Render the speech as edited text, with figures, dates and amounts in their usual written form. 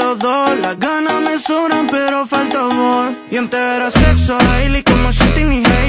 los dos. Las ganas me sobran pero falta amor. Y antes era sexo daily como Shitty y Hey.